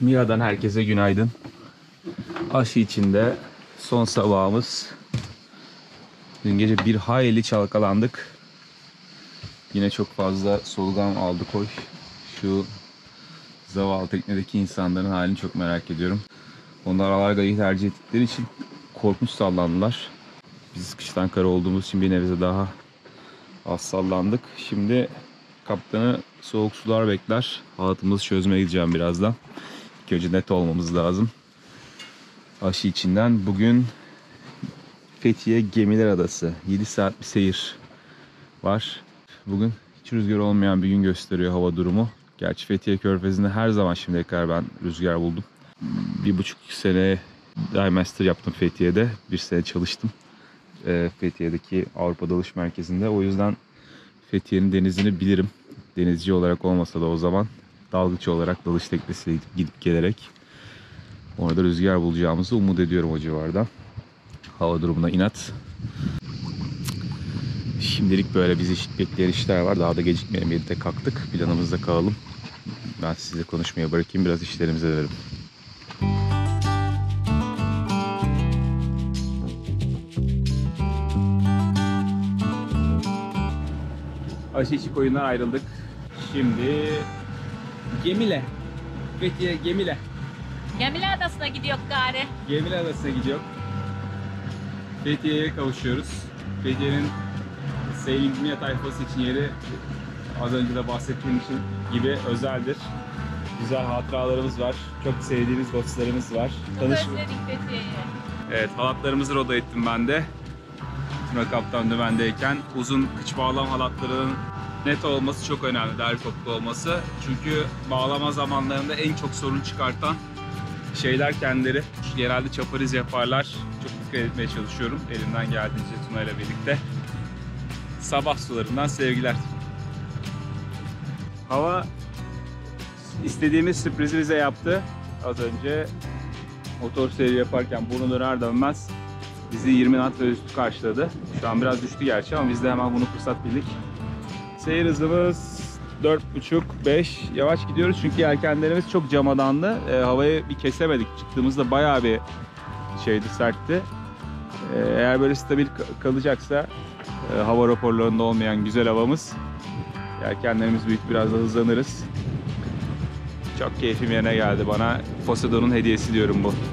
Mia'dan herkese günaydın. Aşı içinde son sabahımız. Dün gece bir hayli çalkalandık. Yine çok fazla solugan aldı koş. Şu zavallı teknedeki insanların halini çok merak ediyorum. Onlar Alarga'yı tercih ettikleri için korkunç sallandılar. Biz kıştan kara olduğumuz için bir nebze daha az sallandık. Şimdi kaptanı soğuk sular bekler. Halatımızı çözmeye gideceğim birazdan. İlk önce net olmamız lazım. Aşı içinden bugün Fethiye Gemiler Adası. 7 saat bir seyir var. Bugün hiç rüzgar olmayan bir gün gösteriyor hava durumu. Gerçi Fethiye Körfezi'nde her zaman şimdiye kadar ben rüzgar buldum. 1,5 sene dive master yaptım Fethiye'de. 1 sene çalıştım. Fethiye'deki Avrupa Dalış Merkezi'nde. O yüzden Fethiye'nin denizini bilirim. Denizci olarak olmasa da o zaman dalgıç olarak dalış teknesiyle gidip gelerek orada rüzgar bulacağımızı umut ediyorum o civarda. Hava durumuna inat. Şimdilik böyle bizi bekleyen işler var. Daha da gecikmeyelim. 7'de kalktık. Planımızda kalalım. Ben size konuşmaya bırakayım. Biraz işlerimize dönelim. Aşı içi koyundan ayrıldık. Şimdi Gemile. Fethiye Gemile. Gemile Adası'na gidiyor gari. Gemile Adası'na gidiyor. Fethiye'ye kavuşuyoruz. Fethiye'nin Sailing Mia tayfası için yeri az önce de bahsettiğim için gibi özeldir. Güzel hatıralarımız var. Çok sevdiğimiz dostlarımız var. Özledik Fethiye'yi. Evet, halatlarımızı roda ettim ben de. Tuna Kaptan da bendeyken. Uzun kıç bağlam halatlarının net olması çok önemli, derli toplu olması. Çünkü bağlama zamanlarında en çok sorun çıkartan şeyler kendileri. Genelde çapariz yaparlar. Çok dikkat etmeye çalışıyorum elimden geldiğince Tuna ile birlikte. Sabah sularından sevgiler. Hava istediğimiz sürprizi bize yaptı. Az önce motor seyri yaparken burnu döner dönmez bizi 20 knot ve üstü karşıladı. Şu an biraz düştü gerçi ama biz de hemen bunu fırsat bildik. Seyir hızımız 4,5-5. Yavaş gidiyoruz çünkü yelkenlerimiz çok camadanlı. Havayı bir kesemedik. Çıktığımızda bayağı bir sertti. Eğer böyle stabil kalacaksa hava raporlarında olmayan güzel havamız, yelkenlerimiz büyük, biraz da hızlanırız. Çok keyfim yerine geldi. Bana Poseidon'un hediyesi diyorum bu.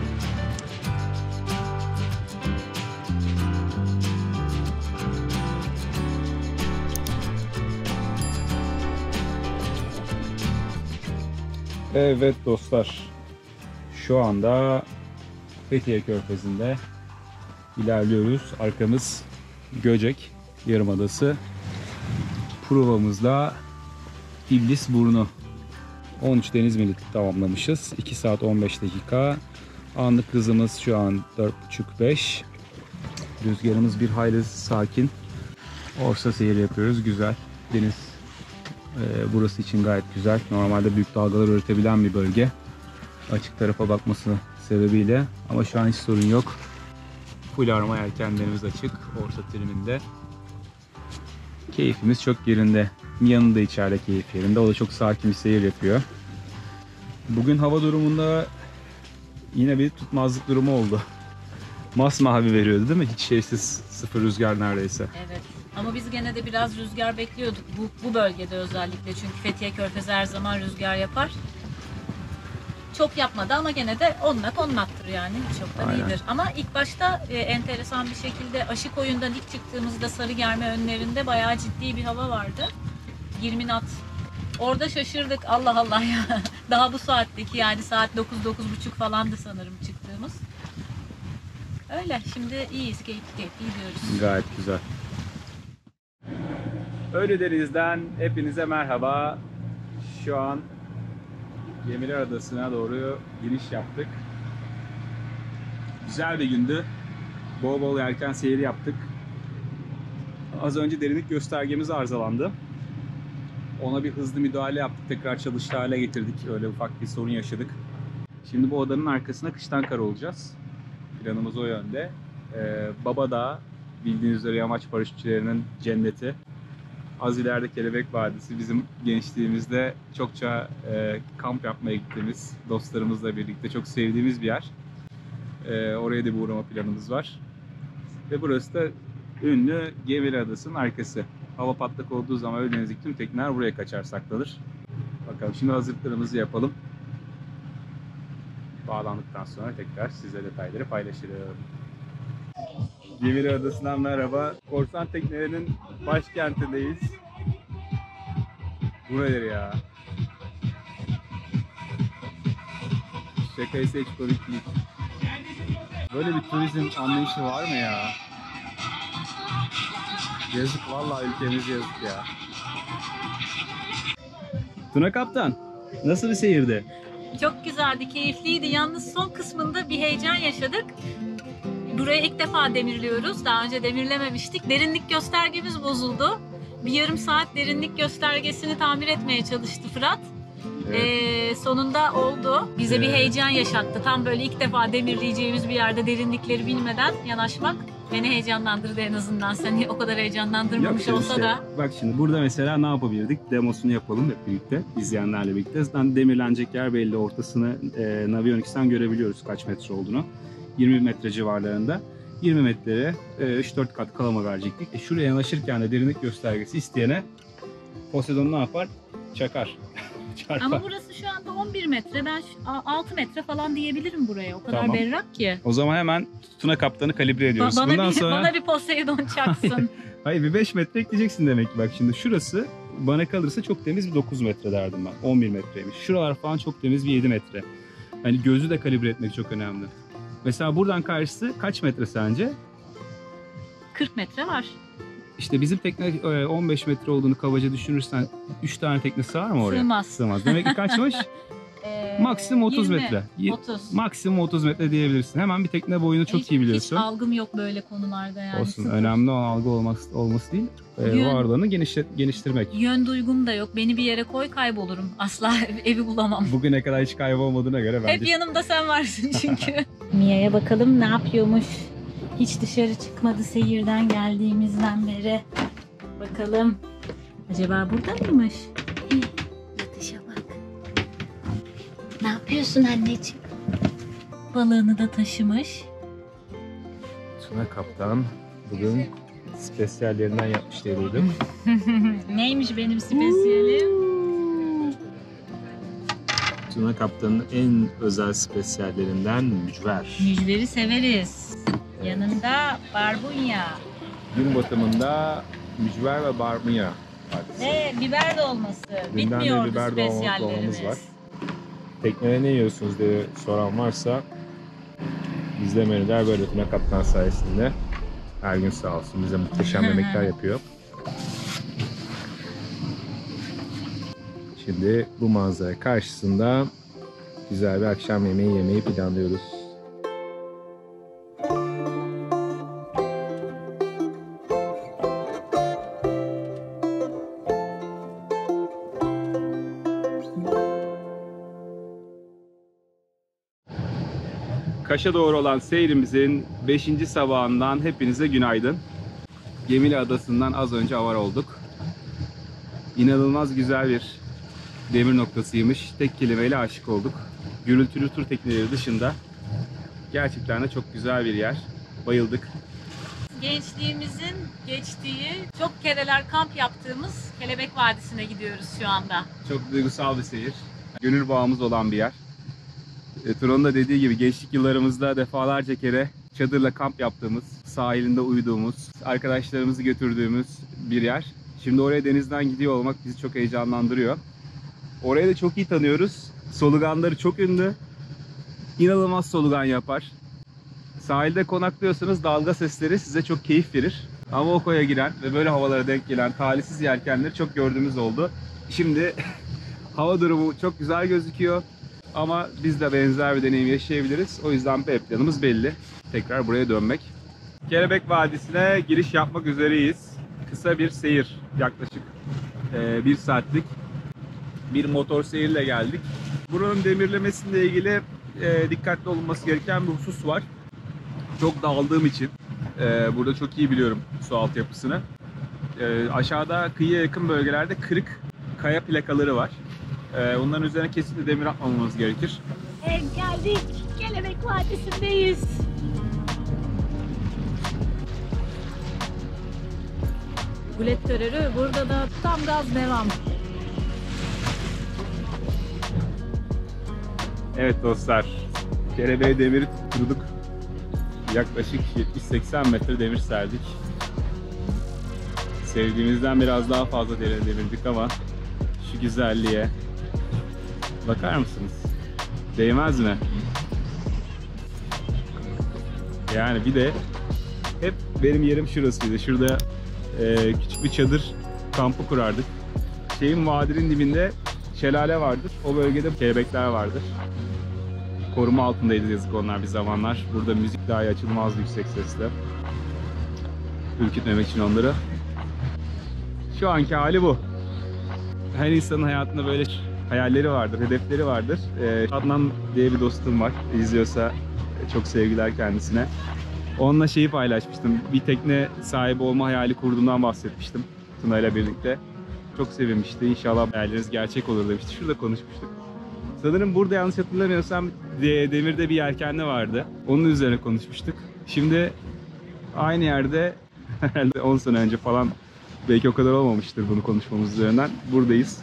Evet dostlar, şu anda Fethiye Körfezi'nde ilerliyoruz. Arkamız Göcek Yarımadası. Provamızda İblisburnu. 13 deniz mili tamamlamışız. 2 saat 15 dakika. Anlık hızımız şu an 4,5-5. Rüzgarımız bir hayli sakin. Orta seyir yapıyoruz. Güzel. Deniz burası için gayet güzel. Normalde büyük dalgalar üretebilen bir bölge. Açık tarafa bakması sebebiyle. Ama şu an hiç sorun yok. Full arma yelkenlerimiz açık. Orta triminde. Keyfimiz çok yerinde. Mia'nın da içeride keyif yerinde. O da çok sakin bir seyir yapıyor. Bugün hava durumunda yine bir tutmazlık durumu oldu. Masmavi veriyordu değil mi? Hiç şeysiz, sıfır rüzgar neredeyse. Evet. Ama biz gene de biraz rüzgar bekliyorduk. Bu bölgede özellikle. Çünkü Fethiye Körfezi her zaman rüzgar yapar. Çok yapmadı ama gene de onlaktır yani. Çok da iyidir. Ama ilk başta enteresan bir şekilde Aşı Koyun'dan ilk çıktığımızda Sarıgerme önlerinde bayağı ciddi bir hava vardı. 20 knot. Orada şaşırdık. Allah Allah ya. Daha bu saatteki, yani saat 9-9.30 falandı sanırım çıktığımız. Öyle. Şimdi iyiyiz. Keyifli gidiyoruz. Gayet güzel. Ölüdeniz'den hepinize merhaba. Şu an Gemiler Adası'na doğru giriş yaptık. Güzel bir gündü. Bol bol yelken seyri yaptık. Az önce derinlik göstergemiz arızalandı. Ona bir hızlı müdahale yaptık. Tekrar çalıştığı hale getirdik. Öyle ufak bir sorun yaşadık. Şimdi bu odanın arkasına kıştan kara olacağız. Planımız o yönde. Baba Dağı, bildiğiniz üzere yamaç paraşütçülerinin cenneti. Az ileride Kelebek Vadisi, bizim gençliğimizde çokça kamp yapmaya gittiğimiz, dostlarımızla birlikte çok sevdiğimiz bir yer. Oraya da bir uğrama planımız var. Ve burası da ünlü Gemili Adası'nın arkası. Hava patlak olduğu zaman Ölüdeniz'deki tüm tekneler buraya kaçar, saklanır. Bakalım şimdi hazırlıklarımızı yapalım. Bağlandıktan sonra tekrar size detayları paylaşırım. Gemili Adası'ndan merhaba. Korsan teknelerinin başkentindeyiz. Bu nedir ya? Şakaysa hiç komik değil. Böyle bir turizm anlayışı var mı ya? Yazık, vallahi ülkemiz yazık ya. Tuna Kaptan, nasıl bir seyirdi? Çok güzeldi, keyifliydi. Yalnız son kısmında bir heyecan yaşadık. Buraya ilk defa demirliyoruz. Daha önce demirlememiştik. Derinlik göstergemiz bozuldu. Bir yarım saat derinlik göstergesini tamir etmeye çalıştı Fırat. Evet. Sonunda oldu. Bize bir Evet. heyecan yaşattı. Tam böyle ilk defa demirleyeceğimiz bir yerde derinlikleri bilmeden yanaşmak beni heyecanlandırdı en azından. Seni o kadar heyecanlandırmamış Yok olsa işte. da. Bak şimdi burada mesela ne yapabilirdik? Demosunu yapalım hep birlikte, izleyenlerle birlikte. Zaten demirlenecek yer belli. Ortasını Navionics'ten görebiliyoruz kaç metre olduğunu. 20 metre civarlarında. 20 metreye 3-4 kat kalama verecektik. Şuraya yanaşırken de derinlik göstergesi isteyene Poseidon ne yapar? Çakar. Çarpar. Ama burası şu anda 11 metre. Ben 6 metre falan diyebilirim buraya. O kadar Tamam. berrak ki. O zaman hemen Tuna Kaptan'ı kalibre ediyoruz. Bana bir Poseidon çaksın. Hayır, bir 5 metre ekleyeceksin demek ki. Bak şimdi şurası bana kalırsa çok temiz bir 9 metre derdim ben. 11 metreymiş. Şuralar falan çok temiz bir 7 metre. Hani gözü de kalibre etmek çok önemli. Mesela buradan karşısı kaç metre sence? 40 metre var. İşte bizim tekne 15 metre olduğunu kabaca düşünürsen 3 tane tekne sığar mı oraya? Sığmaz. Sığmaz. Demek ki kaçmış? Maksimum 30 20, metre. 30. Maksimum 30 metre diyebilirsin. Hemen bir tekne boyunu çok iyi biliyorsun. Hiç algım yok böyle konularda yani. Olsun. Sıfır. Önemli olan algı olması değil. Yön- Varlığını geliştirmek. Yön duygum da yok. Beni bir yere koy kaybolurum. Asla evi bulamam. Bugüne kadar hiç kaybolmadığına göre Hep bence. yanımda sen varsın çünkü. Mia'ya bakalım ne yapıyormuş. Hiç dışarı çıkmadı seyirden geldiğimizden beri. Bakalım. Acaba burada mıymış? Hih, yatışa bak. Ne yapıyorsun anneciğim? Balığını da taşımış. Tuna Kaptan bugün spesiyallerinden yapmış diye duydum. Neymiş benim spesiyelim? Tuna Kaptan'ın en özel spesiyallerinden mücver. Mücveri severiz. Yanında barbunya Gün batımında mücver ve barbunya partisi. ve biber dolması. Dünden de Bitmiyordu biber dolmamız spesiyallerimiz. var. Teknede ne yiyorsunuz diye soran varsa bizde menüler böyle Tuna Kaptan sayesinde. Her gün sağ olsun bize muhteşem yemekler yapıyor. Şimdi bu manzara karşısında güzel bir akşam yemeği yemeyi planlıyoruz. Kaş'a doğru olan seyrimizin 5. sabahından hepinize günaydın. Gemili Adası'ndan az önce avar olduk. İnanılmaz güzel bir demir noktasıymış. Tek kelimeyle aşık olduk. Gürültülü tur tekneleri dışında gerçekten de çok güzel bir yer. Bayıldık. Gençliğimizin geçtiği, çok kereler kamp yaptığımız Kelebek Vadisi'ne gidiyoruz şu anda. Çok duygusal bir seyir. Gönül bağımız olan bir yer. Tuna'nın da dediği gibi gençlik yıllarımızda defalarca kere çadırla kamp yaptığımız, sahilinde uyuduğumuz, arkadaşlarımızı götürdüğümüz bir yer. Şimdi oraya denizden gidiyor olmak bizi çok heyecanlandırıyor. Orayı da çok iyi tanıyoruz. Soluganları çok ünlü. İnanılmaz solugan yapar. Sahilde konaklıyorsanız dalga sesleri size çok keyif verir. Ama o koya giren ve böyle havalara denk gelen talihsiz yelkenleri çok gördüğümüz oldu. Şimdi hava durumu çok güzel gözüküyor. Ama biz de benzer bir deneyim yaşayabiliriz. O yüzden B planımız belli. Tekrar buraya dönmek. Kelebek Vadisi'ne giriş yapmak üzereyiz. Kısa bir seyir. Yaklaşık 1 saatlik bir motor seyirle geldik. Buranın demirlemesiyle ilgili dikkatli olunması gereken bir husus var. Çok daldığım için burada çok iyi biliyorum su altyapısını. Aşağıda kıyıya yakın bölgelerde kırık kaya plakaları var. Onların üzerine kesinlikle demir atmamamız gerekir. Geldik. Kelebek Vadisi'ndeyiz. Gulet Törörü burada da tam gaz devam. Evet dostlar, kelebeğe demiri tutturduk. Yaklaşık 70-80 metre demir serdik. Sevdiğimizden biraz daha fazla devirdik ama şu güzelliğe bakar mısınız? Değmez mi? Yani bir de hep benim yerim şurasıydı. Şurada küçük bir çadır kampı kurardık. Vadinin dibinde şelale vardır. O bölgede kelebekler vardır. Koruma altındaydı yazık onlar bir zamanlar. Burada müzik dahi açılmazdı yüksek sesle. Ürkütmemek için onları. Şu anki hali bu. Her insanın hayatında böyle hayalleri vardır, hedefleri vardır. Adnan diye bir dostum var. İzliyorsa çok sevgiler kendisine. Onunla şeyi paylaşmıştım. Bir tekne sahibi olma hayali kurduğumdan bahsetmiştim. Tuna ile birlikte. Çok sevinmişti. İnşallah hayalleriniz gerçek olur demişti. Şurada konuşmuştuk. Sanırım burada yanlış hatırlamıyorsam demirde bir yelkenli vardı. Onun üzerine konuşmuştuk. Şimdi aynı yerde herhalde 10 sene önce falan, belki o kadar olmamıştır bunu konuşmamız üzerinden. Buradayız.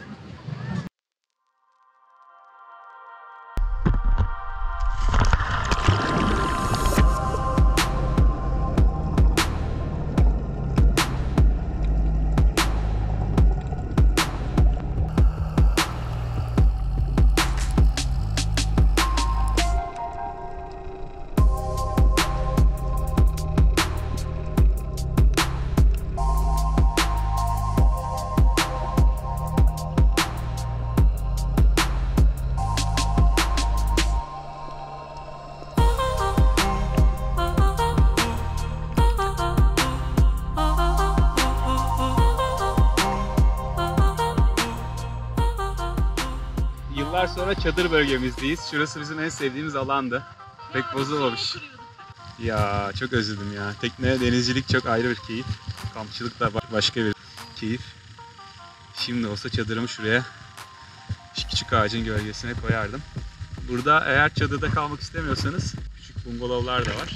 Yıllar sonra çadır bölgemizdeyiz. Şurası bizim en sevdiğimiz alandı. Pek bozulmamış. Ya çok özledim ya. Tekne, denizcilik çok ayrı bir keyif. Kampçılık da başka bir keyif. Şimdi olsa çadırımı şuraya, şu küçük ağacın gölgesine koyardım. Burada eğer çadırda kalmak istemiyorsanız küçük bungalovlar da var.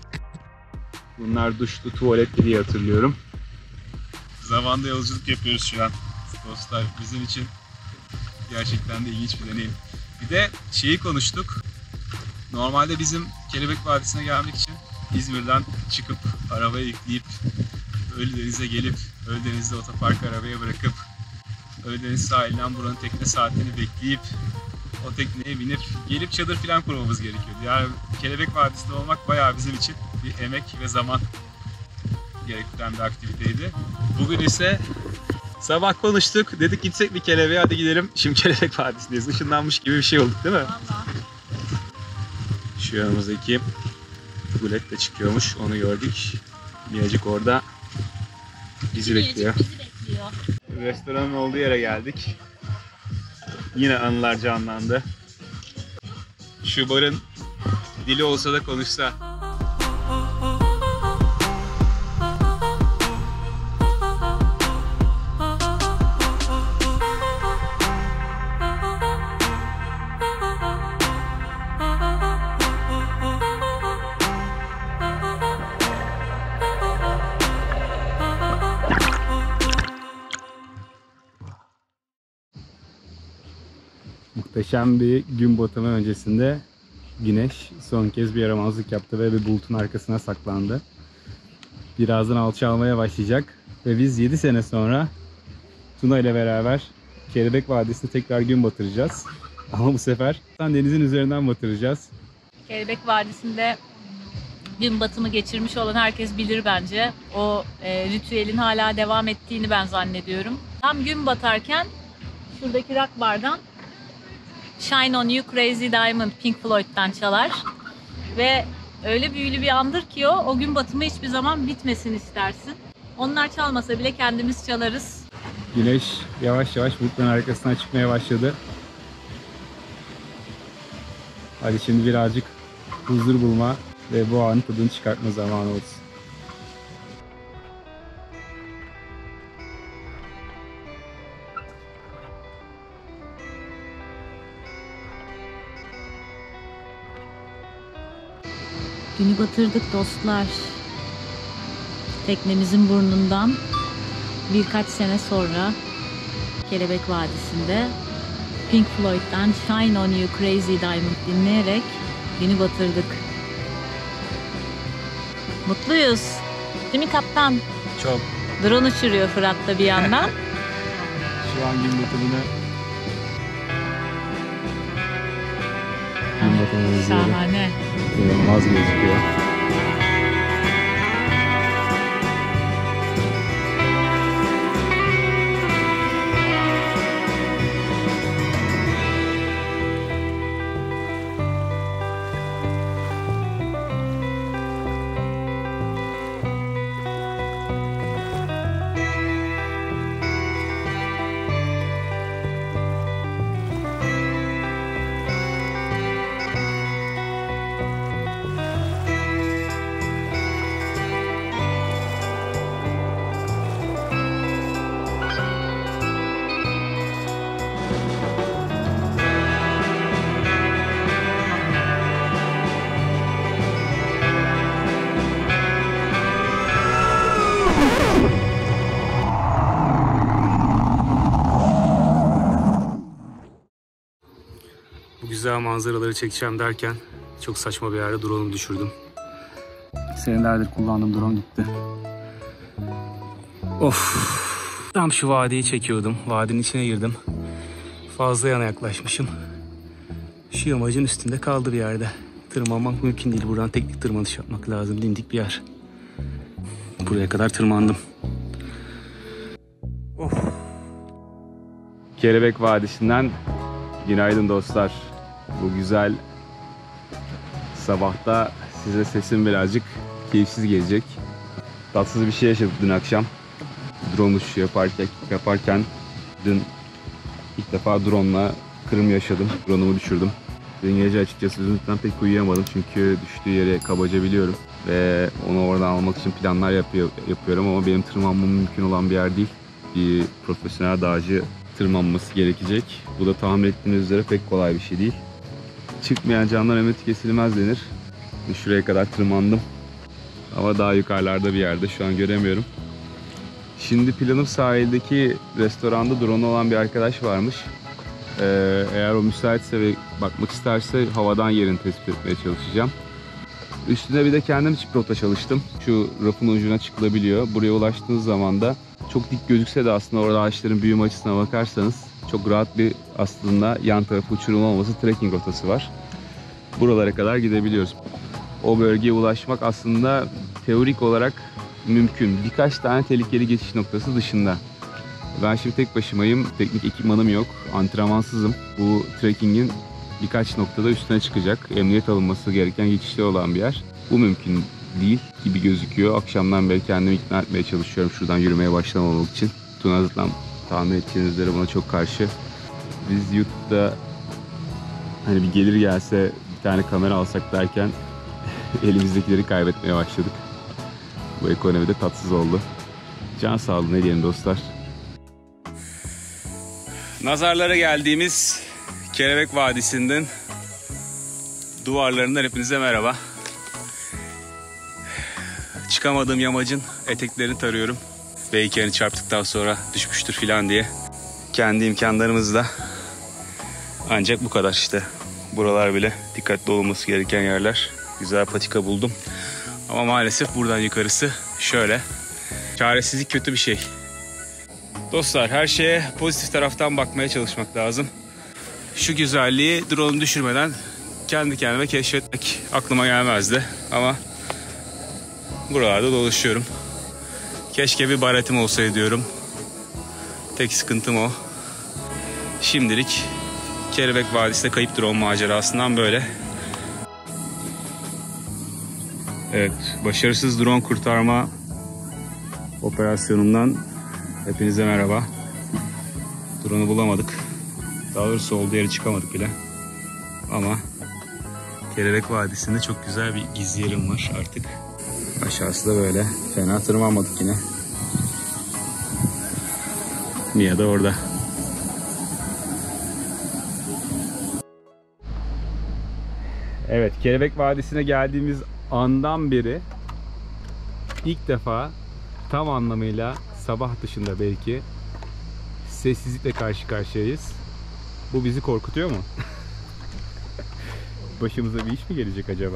Bunlar duşlu, tuvaletli diye hatırlıyorum. Zamanda yolculuk yapıyoruz şu an. Dostlar, bizim için gerçekten de ilginç bir deneyim. Bir de şeyi konuştuk. Normalde bizim Kelebek Vadisi'ne gelmek için İzmir'den çıkıp arabaya yükleyip Ölüdeniz'e gelip Ölüdeniz'de otopark arabaya bırakıp Ölüdeniz sahilinden buranın tekne saatini bekleyip o tekneye binip gelip çadır falan kurmamız gerekiyordu. Yani Kelebek Vadisi'nde olmak bayağı bizim için bir emek ve zaman gerektiren bir aktiviteydi. Bugün ise sabah konuştuk, dedik gitsek bir kelebeğe, hadi gidelim. Şimdi Kelebek Vadisi'ndeyiz. Işınlanmış gibi bir şey olduk değil mi? Vallahi. Şu yanımızdaki gulet de çıkıyormuş, onu gördük. Miyacık orada bizi bekliyor. Bizi bekliyor. Restoranın olduğu yere geldik. Yine anılar canlandı. Şu barın dili olsa da konuşsa. Muhteşem bir gün batımı öncesinde güneş son kez bir yaramazlık yaptı ve bir bulutun arkasına saklandı. Birazdan alçalmaya başlayacak ve biz 7 sene sonra Tuna ile beraber Kelebek Vadisi'nde tekrar gün batıracağız. Ama bu sefer denizin üzerinden batıracağız. Kelebek Vadisi'nde gün batımı geçirmiş olan herkes bilir bence. O ritüelin hala devam ettiğini ben zannediyorum. Tam gün batarken şuradaki rock bardan Shine On You Crazy Diamond Pink Floyd'dan çalar. Ve öyle büyülü bir andır ki o gün batımı hiçbir zaman bitmesin istersin. Onlar çalmasa bile kendimiz çalarız. Güneş yavaş yavaş bulutların arkasından çıkmaya başladı. Hadi şimdi birazcık huzur bulma ve bu anın tadını çıkartma zamanı olsun. Günü batırdık dostlar. Teknemizin burnundan birkaç sene sonra Kelebek Vadisi'nde Pink Floyd'dan Shine On You Crazy Diamond dinleyerek günü batırdık. Mutluyuz. Değil mi kaptan? Çok. Drone uçuruyor Fırat da bir yandan. Şu an gün batımını izliyorum. Şahane. İnanılmaz gözüküyor. Bu güzel manzaraları çekeceğim derken çok saçma bir yerde drone'umu düşürdüm. Senelerdir kullandığım drone gitti. Of! Tam şu vadiyi çekiyordum. Vadinin içine girdim. Fazla yana yaklaşmışım. Şu yamacın üstünde kaldı bir yerde. Tırmanmak mümkün değil. Buradan teknik tırmanış yapmak lazım. Dimdik bir yer. Buraya kadar tırmandım. Of! Kelebek Vadisi'nden günaydın dostlar. Bu güzel sabahta size sesim birazcık keyifsiz gelecek. Tatsız bir şey yaşadık dün akşam. Drone uçuşu yaparken dün ilk defa drone'la kırım yaşadım. Drone'umu düşürdüm. Dün gece açıkçası üzüntüden pek uyuyamadım çünkü düştüğü yeri kabaca biliyorum. Ve onu oradan almak için planlar yapıyorum ama benim tırmanmam mümkün olan bir yer değil. Bir profesyonel dağcı tırmanması gerekecek. Bu da tahmin ettiğiniz üzere pek kolay bir şey değil. Çıkmayan candan ümit kesilmez denir. Şuraya kadar tırmandım. Ama daha yukarılarda bir yerde. Şu an göremiyorum. Şimdi planım sahildeki restoranda drone olan bir arkadaş varmış. Eğer o müsaitse ve bakmak isterse havadan yerini tespit etmeye çalışacağım. Üstüne bir de kendim çift rota çalıştım. Şu rafın ucuna çıkılabiliyor. Buraya ulaştığınız zaman da çok dik gözükse de aslında orada ağaçların büyüme açısına bakarsanız çok rahat bir aslında yan tarafı uçurum olması trekking rotası var. Buralara kadar gidebiliyoruz. O bölgeye ulaşmak aslında teorik olarak mümkün. Birkaç tane tehlikeli geçiş noktası dışında. Ben şimdi tek başımayım. Teknik ekipmanım yok. Antrenmansızım. Bu trekkingin birkaç noktada üstüne çıkacak. Emniyet alınması gereken geçişler olan bir yer. Bu mümkün değil gibi gözüküyor. Akşamdan beri kendimi ikna etmeye çalışıyorum şuradan yürümeye başlamamak için. Tuna zaten tahmin ettiğiniz üzere buna çok karşı. Biz YouTube'da hani bir gelir gelse bir tane kamera alsak derken elimizdekileri kaybetmeye başladık. Bu ekonomide tatsız oldu. Can sağlığı ne diyelim dostlar. Nazarlara geldiğimiz Kelebek Vadisi'nin duvarlarından hepinize merhaba. Çıkamadığım yamacın eteklerini tarıyorum. Belki hani çarptıktan sonra düşmüştür filan diye. Kendi imkanlarımızla ancak bu kadar işte. Buralar bile dikkatli olması gereken yerler. Güzel patika buldum. Ama maalesef buradan yukarısı şöyle. Çaresizlik kötü bir şey. Dostlar, her şeye pozitif taraftan bakmaya çalışmak lazım. Şu güzelliği drone'u düşürmeden kendi kendime keşfetmek aklıma gelmezdi. Ama buralarda dolaşıyorum. Keşke bir baretim olsaydı diyorum. Tek sıkıntım o. Şimdilik Kelebek Vadisi'de kayıp drone macerasından böyle. Evet, başarısız drone kurtarma operasyonundan hepinize merhaba. Drone'u bulamadık. Daha doğrusu olduğu yere çıkamadık bile. Ama Kelebek Vadisi'nde çok güzel bir gizli yerim var artık. Aşağısı da böyle. Fena tırmanmadık yine. Mia da orada. Evet, Kelebek Vadisi'ne geldiğimiz andan beri ilk defa tam anlamıyla sabah dışında belki sessizlikle karşı karşıyayız. Bu bizi korkutuyor mu? Başımıza bir iş mi gelecek acaba?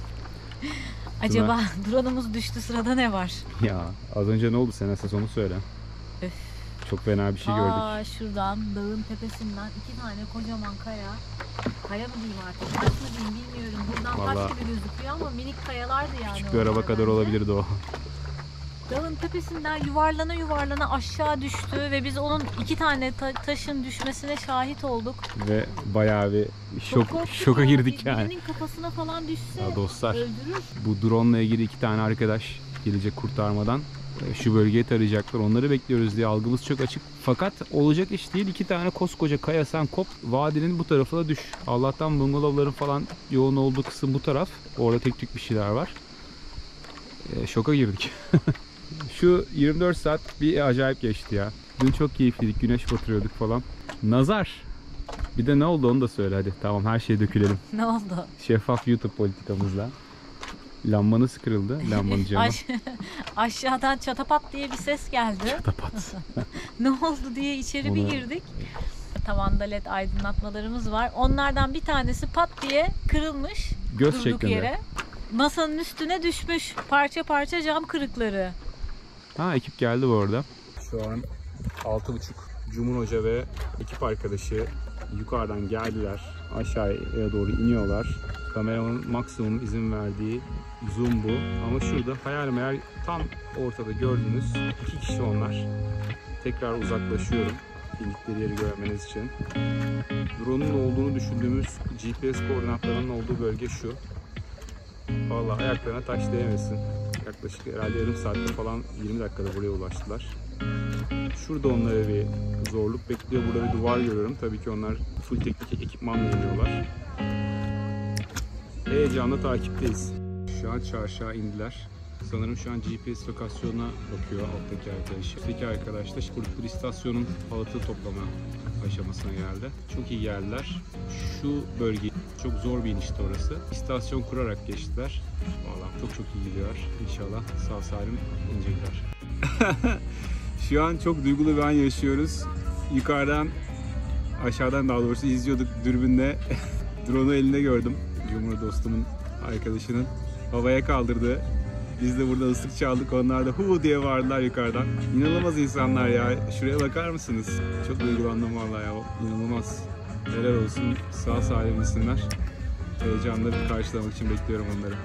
Acaba drone'umuz düştü, sırada ne var? Ya az önce ne oldu, sen esas onu söyle. Öf. Çok fena bir şey gördük. Şuradan dağın tepesinden 2 tane kocaman kaya. Kaya mı diyeyim artık? Taş mı diyeyim bilmiyorum. Buradan Vallahi taş gibi gözüküyor ama minik kayalardı yani. Küçük bir araba onlar kadar bence. olabilirdi o. Dağın tepesinden yuvarlana yuvarlana aşağı düştü ve biz onun 2 tane taşın düşmesine şahit olduk. Ve bayağı bir Çok korktuk şoka ya. girdik yani. Birinin kafasına falan düşse Ya dostlar, öldürür. bu drone ile ilgili 2 tane arkadaş gelecek kurtarmadan. Şu bölgeyi tarayacaklar. Onları bekliyoruz diye algımız çok açık. Fakat olacak iş değil. 2 tane koskoca kaya, sen kop, vadinin bu tarafına düş. Allah'tan bungalovların falan yoğun olduğu kısım bu taraf. Orada tek tük bir şeyler var. Şoka girdik. Şu 24 saat bir acayip geçti ya. Dün çok keyifliydik. Güneş batırıyorduk falan. Nazar. Bir de ne oldu onu da söyle hadi. Tamam, her şeye dökülelim. Ne oldu? Şeffaf YouTube politikamızla. Lambanız kırıldı. Lambanın camı. Aşağıdan çatapat diye bir ses geldi. Çatapat. Ne oldu diye içeri bir girdik. Tavanda led aydınlatmalarımız var. Onlardan bir tanesi pat diye kırılmış. Göz durduk şeklinde. yere. Masanın üstüne düşmüş. Parça parça cam kırıkları. Ha, ekip geldi bu arada. Şu an 6.30. Cumhur Hoca ve ekip arkadaşı yukarıdan geldiler. Aşağıya doğru iniyorlar. Kameranın maksimum izin verdiği zoom bu. Ama şurada hayal meyal tam ortada gördüğünüz 2 kişi onlar. Tekrar uzaklaşıyorum indikleri yeri görmeniz için. Drone'un olduğunu düşündüğümüz GPS koordinatlarının olduğu bölge şu. Vallahi ayaklarına taş değmesin. Yaklaşık herhalde yarım saatte falan, 20 dakikada buraya ulaştılar. Şurada onlara bir zorluk bekliyor. Burada bir duvar görüyorum. Tabii ki onlar full teknik ekipmanla iniyorlar. Heyecanla takipteyiz. Şu an çarşıya indiler. Sanırım şu an GPS lokasyonuna bakıyor alttaki arkadaş. Üstteki arkadaş da kurdukları istasyonun halatı toplama aşamasına geldi. Çok iyi geldiler. Şu bölge çok zor bir inişti orası. İstasyon kurarak geçtiler. Vallahi çok iyi gidiyor. İnşallah sağ salim inecekler. Şu an çok duygulu bir an yaşıyoruz. Yukarıdan, aşağıdan daha doğrusu izliyorduk dürbünle. Drone'u elinde gördüm. Cumhur dostumun arkadaşının. Havaya kaldırdı. Biz de burada ıslık çaldık. Onlar da hu diye bağırdılar yukarıdan. İnanılmaz insanlar ya. Şuraya bakar mısınız? Çok duygulandım vallahi ya. İnanılmaz. Helal olsun. Sağ salim misinler. Heyecanla bir karşılamak için bekliyorum onları.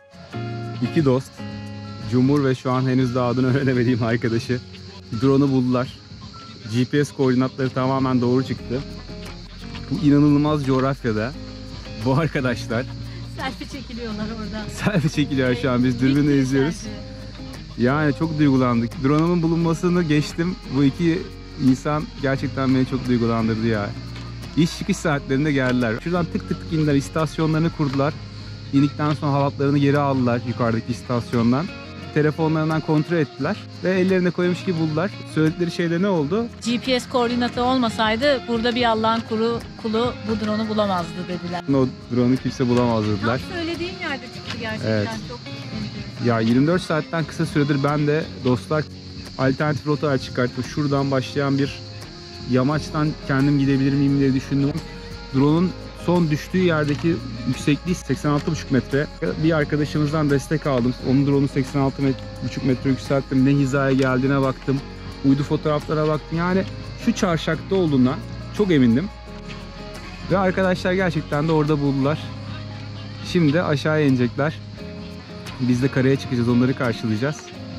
2 dost. Cumhur ve şu an henüz daha adını öğrenemediğim arkadaşı. Drone'u buldular. GPS koordinatları tamamen doğru çıktı. Bu inanılmaz coğrafyada bu arkadaşlar Selfie çekiliyorlar orada. selfie çekiliyor şu an. Biz dürbünle izliyoruz. Yani çok duygulandık. Drone'umun bulunmasını geçtim. Bu 2 insan gerçekten beni çok duygulandırdı ya. İş çıkış saatlerinde geldiler. Şuradan tık tık indiler. İstasyonlarını kurdular. İndikten sonra halatlarını geri aldılar yukarıdaki istasyondan. Telefonlarından kontrol ettiler ve ellerine koymuş gibi buldular. Söyledikleri şeyde ne oldu? GPS koordinatı olmasaydı burada bir Allah'ın kulu bu drone'u bulamazdı dediler. O drone'u kimse bulamaz dediler. Tam söylediğim yerde çıktı gerçekten. Evet. Çok Ya 24 saatten kısa süredir ben de dostlar alternatif rotalar çıkarttım. Şuradan başlayan bir yamaçtan kendim gidebilir miyim diye düşündüm. Drone'un son düştüğü yerdeki yüksekliği 86,5 metre. Bir arkadaşımızdan destek aldım. Onun drone'u 86,5 metre yükselttim. Ne hizaya geldiğine baktım. Uydu fotoğraflara baktım. Yani şu çarşakta olduğuna çok emindim. Ve arkadaşlar gerçekten de orada buldular. Şimdi aşağıya inecekler. Biz de karaya çıkacağız. Onları karşılayacağız.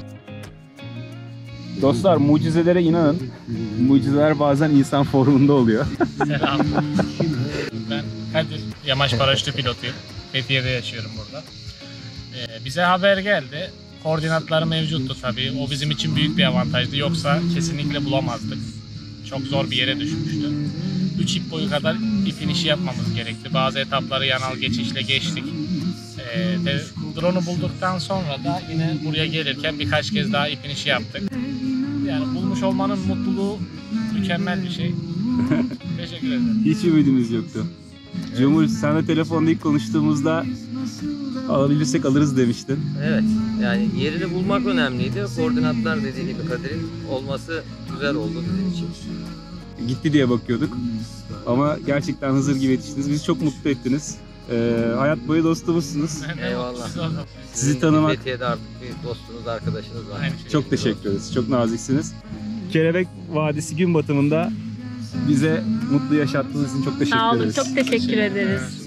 Dostlar, mucizelere inanın. Mucizeler bazen insan formunda oluyor. Selam. Ben Kadir, yamaç paraşütü pilotuyum. Fethiye'de yaşıyorum burada. Bize haber geldi. Koordinatları mevcuttu tabii. O bizim için büyük bir avantajdı. Yoksa kesinlikle bulamazdık. Çok zor bir yere düşmüştü. 3 ip boyu kadar ip inişi yapmamız gerekti. Bazı etapları yanal geçişle geçtik. Drone'u bulduktan sonra da yine buraya gelirken birkaç kez daha ip inişi yaptık. Yani bulmuş olmanın mutluluğu mükemmel bir şey. Teşekkür ederim. Hiç ümidimiz yoktu. Cumhur, senle telefonda ilk konuştuğumuzda alabilirsek alırız demiştin. Evet, yani yerini bulmak önemliydi. Koordinatlar dediği gibi Kadir'in olması güzel oldu bizim için. Gitti diye bakıyorduk. Ama gerçekten Hızır gibi yetiştiniz. Bizi çok mutlu ettiniz. Hayat boyu dostumuzsunuz. Eyvallah. Sizi Sizin tanımak- Fethiye'de artık bir dostunuz, arkadaşınız var. Aynı şey. Çok teşekkür ederiz. Çok naziksiniz. Kelebek Vadisi gün batımında bize mutlu yaşattığınız için çok teşekkür Sağ olun, ederiz. çok teşekkür ederiz.